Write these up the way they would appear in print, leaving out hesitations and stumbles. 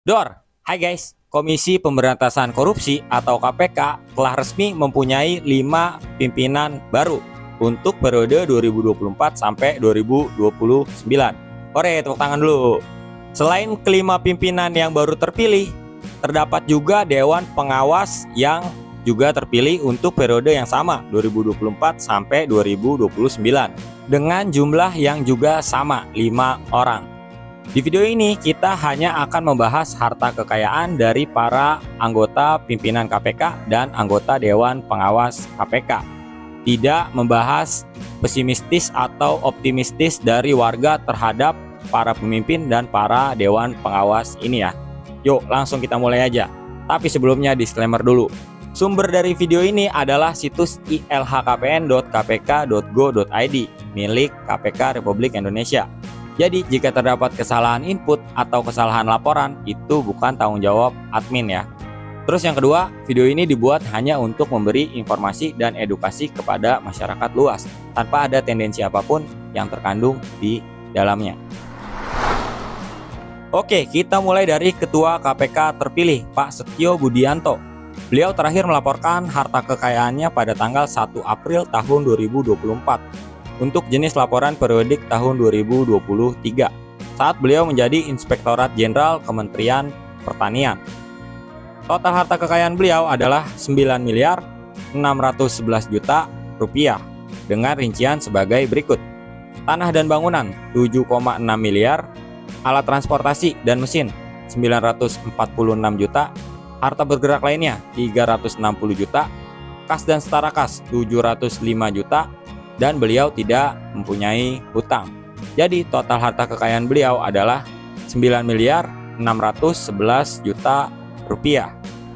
Dor, hai guys. Komisi Pemberantasan Korupsi atau KPK telah resmi mempunyai 5 pimpinan baru untuk periode 2024 sampai 2029. Ore, tepuk tangan dulu. Selain kelima pimpinan yang baru terpilih, terdapat juga Dewan Pengawas yang juga terpilih untuk periode yang sama 2024 sampai 2029 dengan jumlah yang juga sama 5 orang. Di video ini kita hanya akan membahas harta kekayaan dari para anggota pimpinan KPK dan anggota Dewan Pengawas KPK. Tidak membahas pesimistis atau optimistis dari warga terhadap para pemimpin dan para Dewan Pengawas ini ya. Yuk langsung kita mulai aja. Tapi sebelumnya disclaimer dulu. Sumber dari video ini adalah situs ilhkpn.kpk.go.id milik KPK Republik Indonesia. Jadi jika terdapat kesalahan input atau kesalahan laporan, itu bukan tanggung jawab admin ya. Terus yang kedua, video ini dibuat hanya untuk memberi informasi dan edukasi kepada masyarakat luas, tanpa ada tendensi apapun yang terkandung di dalamnya. Oke, kita mulai dari Ketua KPK terpilih, Pak Setio Budianto. Beliau terakhir melaporkan harta kekayaannya pada tanggal 1 April tahun 2024. Untuk jenis laporan periodik tahun 2023 saat beliau menjadi Inspektorat Jenderal Kementerian Pertanian. Total harta kekayaan beliau adalah 9 miliar 611 juta rupiah dengan rincian sebagai berikut. Tanah dan bangunan 7,6 miliar, alat transportasi dan mesin 946 juta, harta bergerak lainnya 360 juta, kas dan setara kas 705 juta, dan beliau tidak mempunyai hutang. Jadi total harta kekayaan beliau adalah 9 miliar 611 juta rupiah.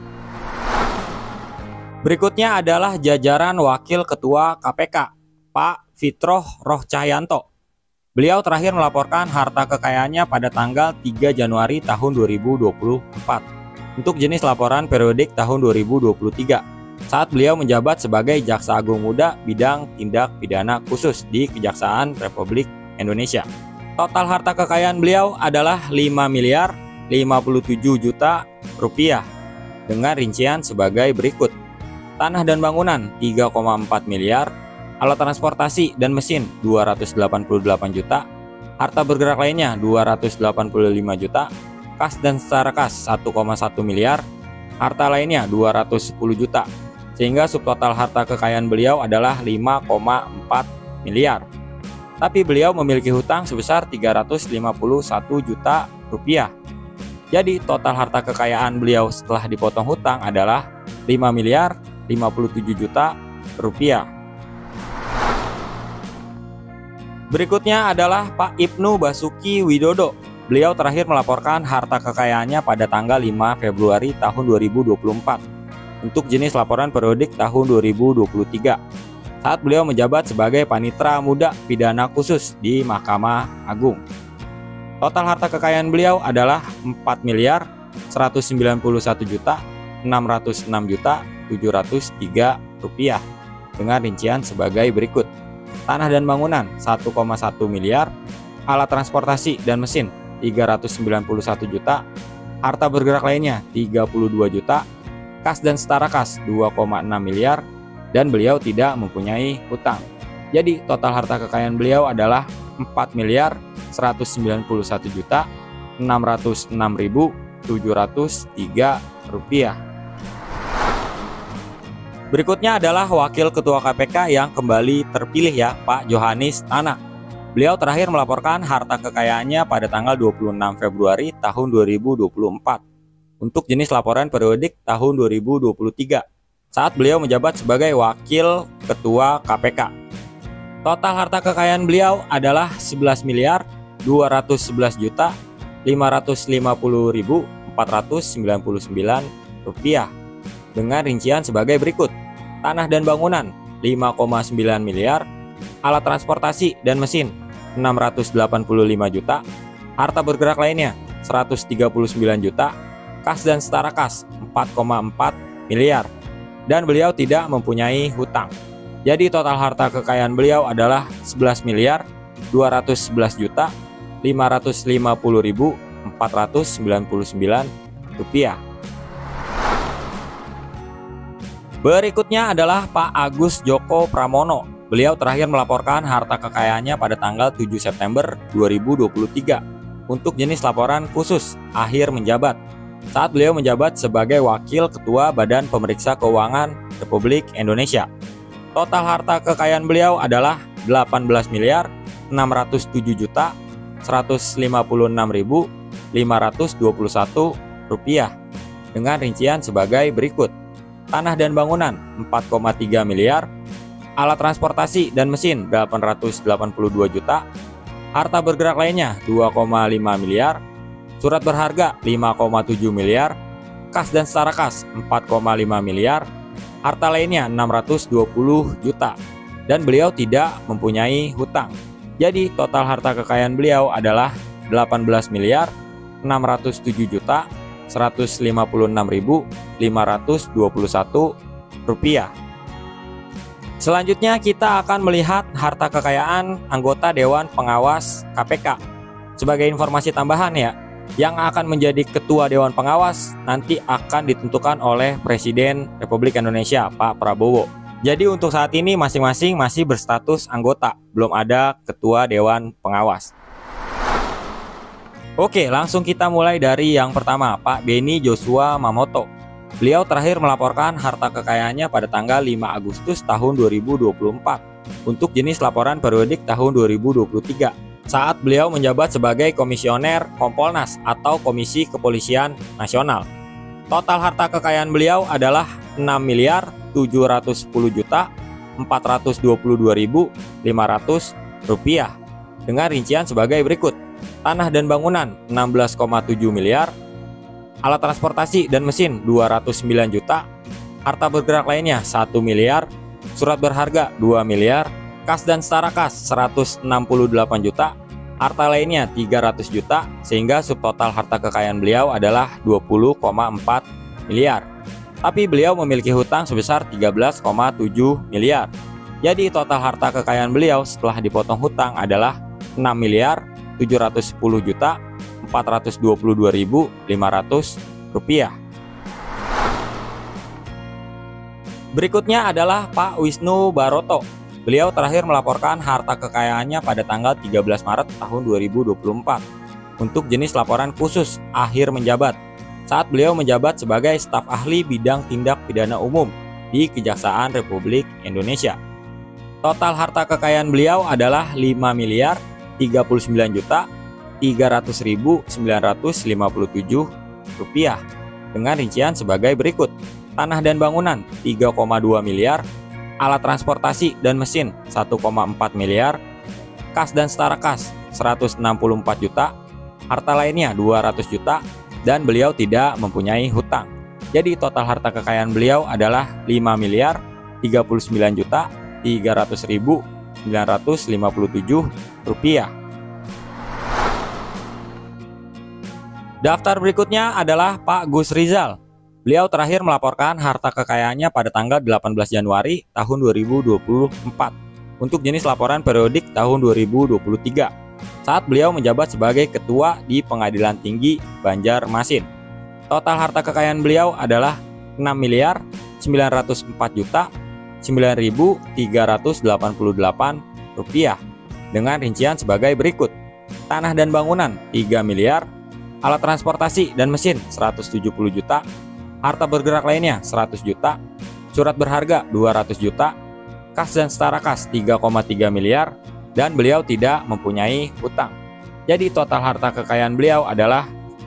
Berikutnya adalah jajaran Wakil Ketua KPK, Pak Fitroh Roh Cahyanto. Beliau terakhir melaporkan harta kekayaannya pada tanggal 3 Januari tahun 2024 untuk jenis laporan periodik tahun 2023. Saat beliau menjabat sebagai Jaksa Agung Muda bidang tindak pidana khusus di Kejaksaan Republik Indonesia. Total harta kekayaan beliau adalah 5 miliar 57 juta rupiah dengan rincian sebagai berikut. Tanah dan bangunan 3,4 miliar, alat transportasi dan mesin 288 juta, harta bergerak lainnya 285 juta, kas dan setara kas 1,1 miliar, harta lainnya 210 juta. Sehingga subtotal harta kekayaan beliau adalah 5,4 miliar. Tapi beliau memiliki hutang sebesar 351 juta rupiah. Jadi total harta kekayaan beliau setelah dipotong hutang adalah 5 miliar 57 juta rupiah. Berikutnya adalah Pak Ibnu Basuki Widodo. Beliau terakhir melaporkan harta kekayaannya pada tanggal 5 Februari tahun 2024. Untuk jenis laporan periodik tahun 2023 saat beliau menjabat sebagai Panitra Muda Pidana Khusus di Mahkamah Agung. Total harta kekayaan beliau adalah 4 miliar 191 juta 606 juta 703 rupiah dengan rincian sebagai berikut. Tanah dan bangunan 1,1 miliar, alat transportasi dan mesin 391 juta, harta bergerak lainnya 32 juta, kas dan setara kas 2,6 miliar, dan beliau tidak mempunyai hutang. Jadi total harta kekayaan beliau adalah 4 miliar 191 juta 606.703 rupiah. Berikutnya adalah Wakil Ketua KPK yang kembali terpilih ya, Pak Johanis Tanak. Beliau terakhir melaporkan harta kekayaannya pada tanggal 26 Februari tahun 2024. Untuk jenis laporan periodik tahun 2023 saat beliau menjabat sebagai Wakil Ketua KPK. Total harta kekayaan beliau adalah 11 miliar 211 juta 550.499 rupiah dengan rincian sebagai berikut. Tanah dan bangunan 5,9 miliar, alat transportasi dan mesin 685 juta, harta bergerak lainnya 139 juta, kas dan setara kas 4,4 miliar, dan beliau tidak mempunyai hutang. Jadi total harta kekayaan beliau adalah 11 miliar 211 juta 550.499 rupiah. Berikutnya adalah Pak Agus Joko Pramono. Beliau terakhir melaporkan harta kekayaannya pada tanggal 7 September 2023 untuk jenis laporan khusus akhir menjabat saat beliau menjabat sebagai Wakil Ketua Badan Pemeriksa Keuangan Republik Indonesia. Total harta kekayaan beliau adalah 18.607.156.521 rupiah dengan rincian sebagai berikut: tanah dan bangunan 4,3 miliar, alat transportasi dan mesin 882 juta, harta bergerak lainnya 2,5 miliar, surat berharga 5,7 miliar, kas dan setara kas 4,5 miliar, harta lainnya 620 juta, dan beliau tidak mempunyai hutang. Jadi total harta kekayaan beliau adalah 18.907.156.521 rupiah. Selanjutnya kita akan melihat harta kekayaan anggota Dewan Pengawas KPK. Sebagai informasi tambahan ya, yang akan menjadi ketua Dewan Pengawas nanti akan ditentukan oleh Presiden Republik Indonesia Pak Prabowo. Jadi untuk saat ini masing-masing masih berstatus anggota, belum ada ketua Dewan Pengawas. Oke, langsung kita mulai dari yang pertama, Pak Beni Joshua Mamoto. Beliau terakhir melaporkan harta kekayaannya pada tanggal 5 Agustus tahun 2024 untuk jenis laporan periodik tahun 2023 saat beliau menjabat sebagai Komisioner Kompolnas atau Komisi Kepolisian Nasional. Total harta kekayaan beliau adalah 6.710.422.500 rupiah dengan rincian sebagai berikut: tanah dan bangunan 16,7 miliar, alat transportasi dan mesin 209 juta, harta bergerak lainnya 1 miliar, surat berharga 2 miliar, kas dan setara kas 168 juta, harta lainnya 300 juta, sehingga subtotal harta kekayaan beliau adalah 20,4 miliar. Tapi beliau memiliki hutang sebesar 13,7 miliar. Jadi total harta kekayaan beliau setelah dipotong hutang adalah 6.710.422.500 rupiah. Berikutnya adalah Pak Wisnu Baroto. Beliau terakhir melaporkan harta kekayaannya pada tanggal 13 Maret tahun 2024 untuk jenis laporan khusus akhir menjabat saat beliau menjabat sebagai staf ahli bidang tindak pidana umum di Kejaksaan Republik Indonesia. Total harta kekayaan beliau adalah 5.039.300.957 rupiah dengan rincian sebagai berikut: tanah dan bangunan 3,2 miliar, alat transportasi dan mesin 1,4 miliar, kas dan setara kas 164 juta, harta lainnya 200 juta, dan beliau tidak mempunyai hutang. Jadi total harta kekayaan beliau adalah 5.039.300.957 rupiah. Daftar berikutnya adalah Pak Gus Rizal. Beliau terakhir melaporkan harta kekayaannya pada tanggal 18 Januari tahun 2024 untuk jenis laporan periodik tahun 2023 saat beliau menjabat sebagai ketua di Pengadilan Tinggi Banjarmasin. Total harta kekayaan beliau adalah 6.904.9.388 rupiah dengan rincian sebagai berikut: tanah dan bangunan 3 miliar, alat transportasi dan mesin 170 juta, harta bergerak lainnya 100 juta, surat berharga 200 juta, kas dan setara kas 3,3 miliar, dan beliau tidak mempunyai hutang. Jadi total harta kekayaan beliau adalah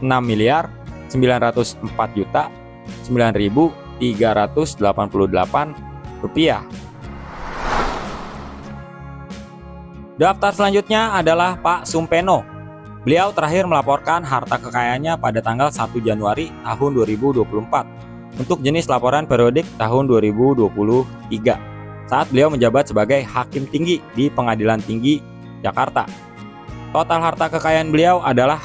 6.904.9.388 rupiah. Daftar selanjutnya adalah Pak Sumpeno. Beliau terakhir melaporkan harta kekayaannya pada tanggal 1 Januari tahun 2024 untuk jenis laporan periodik tahun 2023 saat beliau menjabat sebagai Hakim Tinggi di Pengadilan Tinggi Jakarta. Total harta kekayaan beliau adalah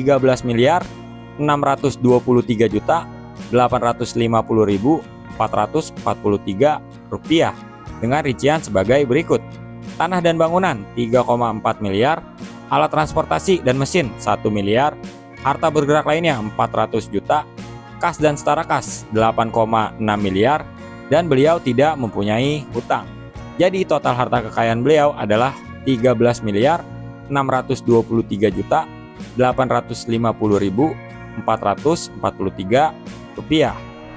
13.623.850.443 rupiah dengan rincian sebagai berikut: tanah dan bangunan 3,4 miliar, alat transportasi dan mesin 1 miliar, Harta bergerak lainnya 400 juta, kas dan setara kas 8,6 miliar, dan beliau tidak mempunyai hutang. Jadi total harta kekayaan beliau adalah 13 miliar 623 juta 850.443 rupiah.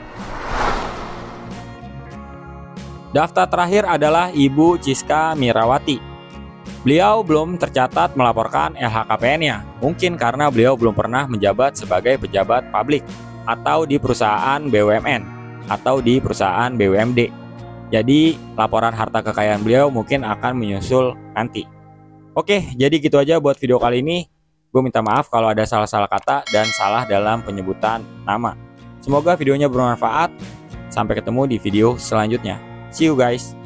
Daftar terakhir adalah Ibu Ciska Mirawati. Beliau belum tercatat melaporkan LHKPN-nya, mungkin karena beliau belum pernah menjabat sebagai pejabat publik atau di perusahaan BUMN atau di perusahaan BUMD. Jadi laporan harta kekayaan beliau mungkin akan menyusul nanti. Oke, jadi gitu aja buat video kali ini. Gue minta maaf kalau ada salah-salah kata dan salah dalam penyebutan nama. Semoga videonya bermanfaat. Sampai ketemu di video selanjutnya. See you guys.